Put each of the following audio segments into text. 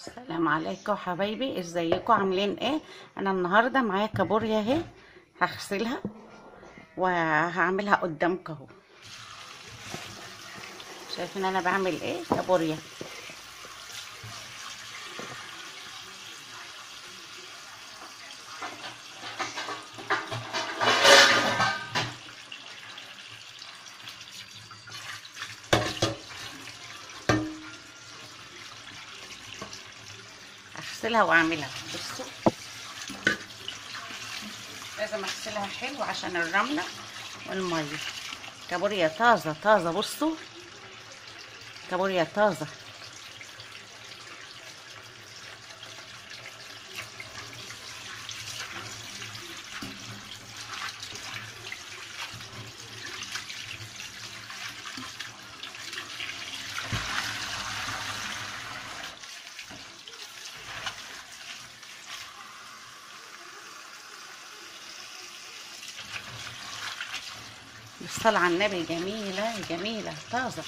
السلام عليكم حبايبي، ازيكم عاملين ايه؟ انا النهارده معايا كابوريا اهي، هغسلها وهعملها قدامكم اهو. شايفين انا بعمل ايه؟ كابوريا. هغسلها واعملها. بصوا، لازم اغسلها حلو عشان الرمله والميه. كابوريا طازه طازه، بصوا كابوريا طازه. بالصلاة على النبي، جميلة جميلة طازة.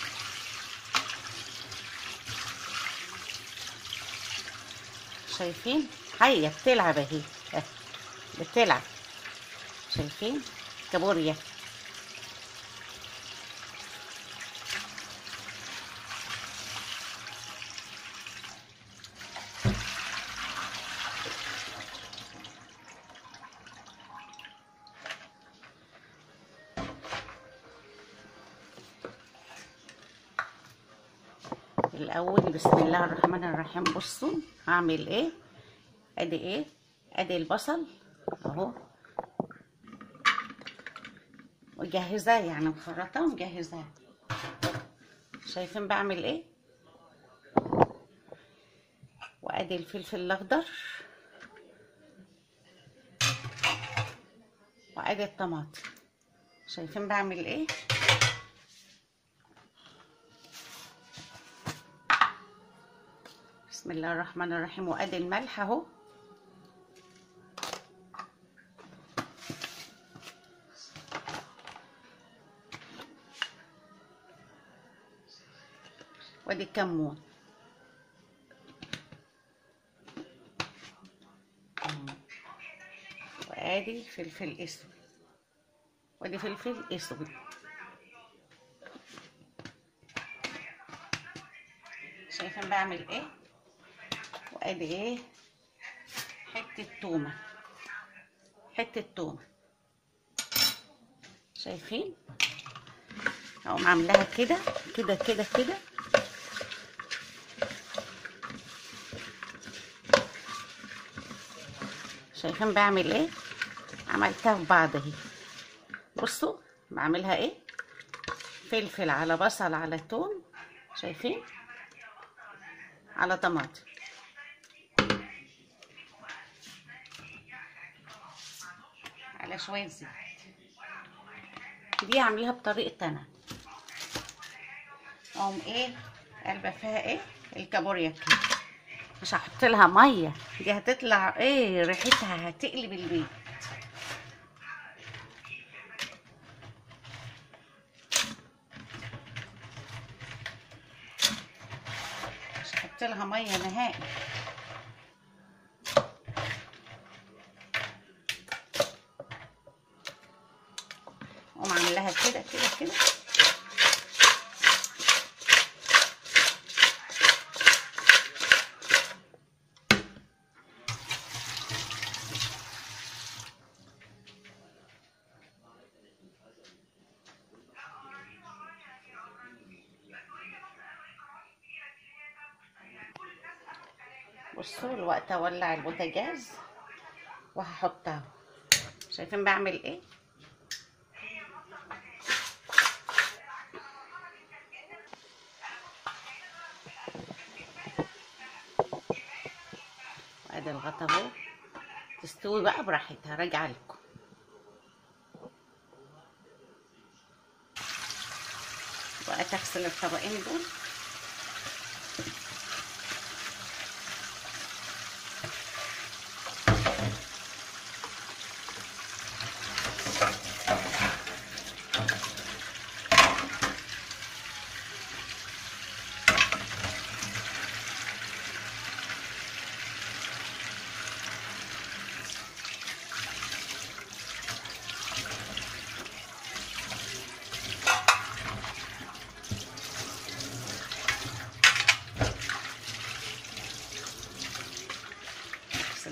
شايفين حية بتلعب اهي، بتلعب. شايفين كابوريا. الاول بسم الله الرحمن الرحيم. بصوا هعمل ايه. ادي البصل اهو، مجهزاه يعني مخرطاه ومجهزاه. شايفين بعمل ايه. وادي الفلفل الاخضر، وادي الطماطم. شايفين بعمل ايه. بسم الله الرحمن الرحيم. وادي الملح اهو. وادي الكمون. وادي فلفل اسود، وادي فلفل اسود. شايفين بعمل ايه. وادي ايه، حته تومه، حته تومه. شايفين اقوم عاملاها كده كده كده كده. شايفين بعمل ايه. عملتها في بعض اهي. بصوا بعملها ايه، فلفل على بصل على توم. شايفين، على طماطم. على شويه زيت. دي عاملاها بطريقه انا. اقوم ايه قلبه فيها ايه الكابوريا كده. مش هحط لها ميه، دي هتطلع ايه ريحتها هتقلب البيت. مش هحط لها ميه نهائي. اقوم عاملاها كده كده كده. بصوا الوقت اولع البوتاجاز وهحطها. شايفين بعمل ايه. ادي الغطا اهو، تستوي بقى براحتها. راجعه لكم. بقى تغسل الطبقين دول.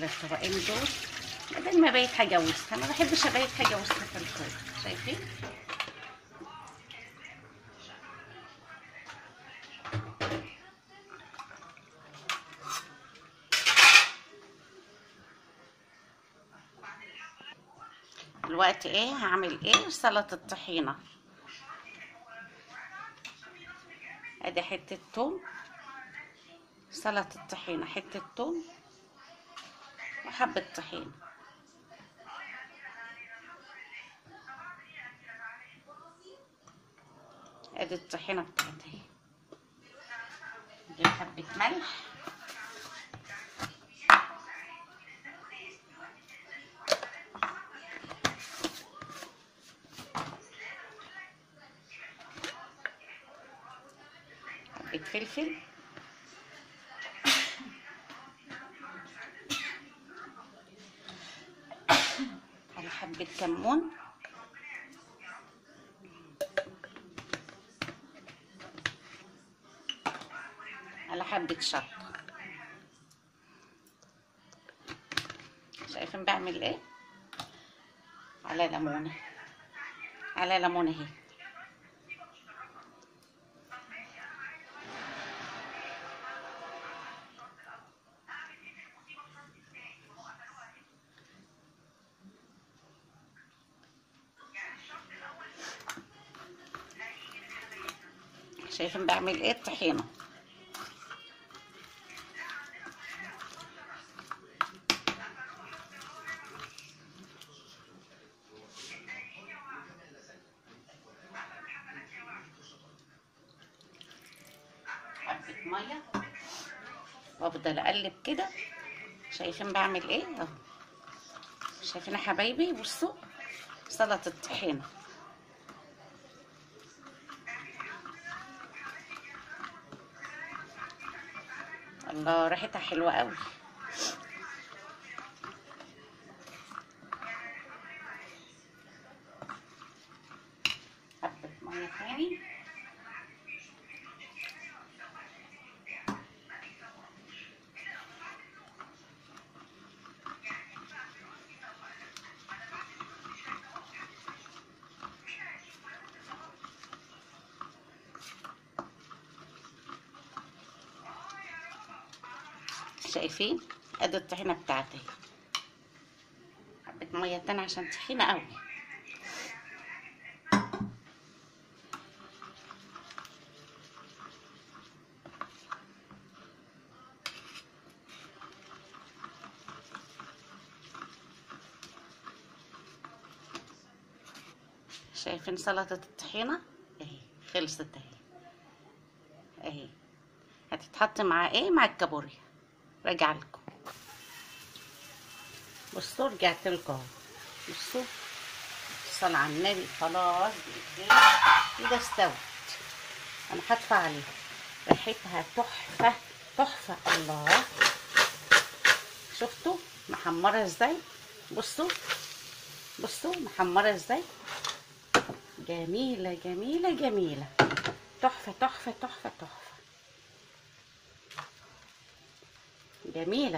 كده الطبقين دول بدل ما ابيت حاجه وسخه. انا ما بحبش ابيت حاجه وسخه في الفرن. شايفين؟ دلوقتي ايه هعمل؟ ايه؟ سلطه الطحينه. ادي حته توم، سلطه الطحينه، حته توم وحبه طحينه. ادي الطحينه بتاعتي. نجيب حبه ملح، حبه فلفل، على حبه كمون، على حبه شطه. شايفين بعمل ايه؟ على ليمونه، على ليمونه اهي. شايفين بعمل ايه؟ الطحينه. حبه ميه وافضل اقلب كده. شايفين بعمل ايه؟ اهو. شايفين يا حبايبي؟ بصوا سلطه الطحينه. الله، ريحتها حلوه قوي. حبه ميه تاني. شايفين؟ ادي الطحينه بتاعتي. حبه ميه تاني عشان طحينه قوي. شايفين سلطه الطحينه اهي؟ خلصت اهي. اهي هتتحط مع ايه؟ مع الكابوريا. راجع لكم. بصوا رجعت لكم اهو. بصوا الصلاة على النبي. خلاص كده استوت. انا هطفي عليها. ريحتها تحفه تحفه. الله، شفتوا محمره ازاي؟ بصوا بصوا محمره ازاي. جميله جميله جميله. تحفه تحفه تحفه تحفه. جميله.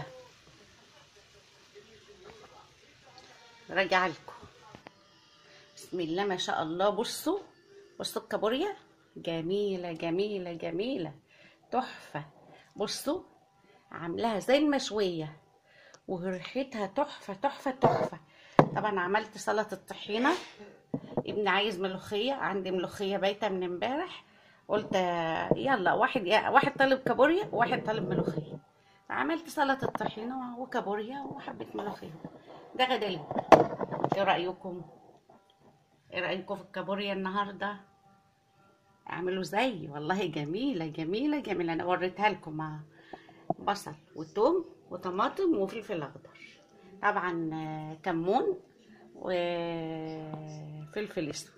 راجع لكم. بسم الله ما شاء الله. بصوا بصوا الكابوريا. جميله جميله جميله. تحفه. بصوا عاملاها زي المشويه وريحتها تحفه تحفه تحفه. طبعا عملت سلطه طحينه. ابني عايز ملوخيه، عندي ملوخيه بايته من امبارح. قلت يلا واحد طالب كابوريا وواحد طالب ملوخيه. عملت سلطه طحينه وكابوريا وحبه ملوخيه. ده غدالي. ايه رايكم؟ ايه رايكم في الكابوريا النهارده؟ اعملوا زي. والله جميله جميله جميله. انا وريتها لكم مع بصل وثوم وطماطم وفلفل اخضر. طبعا كمون وفلفل اسود.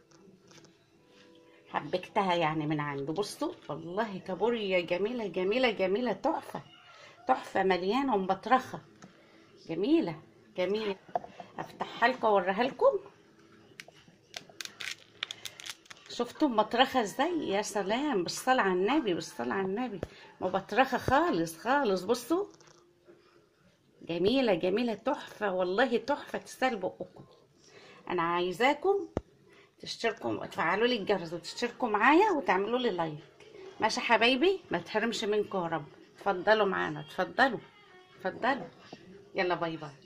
حبكتها يعني من عنده. بصوا والله كابوريا جميله جميله جميله. تحفه تحفه. مليانه ومبطرخه. جميله جميله. افتحها لكم واوريها لكم. شفتوا مبطرخه ازاي؟ يا سلام، بالصلاه على النبي بالصلاه على النبي. مبطرخه خالص خالص. بصوا جميله جميله، تحفه والله، تحفه تستاهل بقكم. انا عايزاكم تشتركوا وتفعلوا لي الجرس وتشتركوا معايا وتعملوا لي لايك. ماشي يا حبايبي، ما تحرمش منكم يا رب. اتفضلوا معانا، اتفضلوا اتفضلوا. يلا باي باي.